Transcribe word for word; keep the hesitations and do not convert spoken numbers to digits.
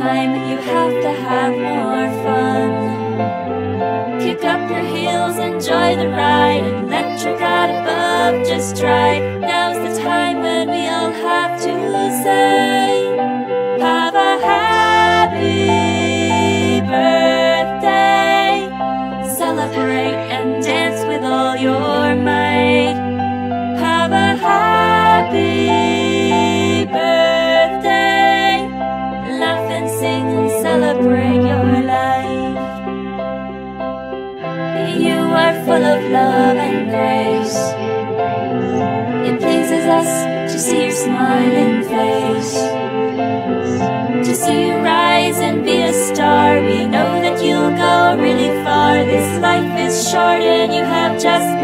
time, you have to have more fun. Kick up your heels, enjoy the ride, and let your God above just try. Now's the time when we all have to say, have a happy birthday. Celebrate and dance with all your might. Have a happy birthday. Laugh and sing and celebrate your life. You are full of love and grace. It pleases us to see your smiling face, to see you rise and be a star. We know that you'll go really far. This life is short and you have just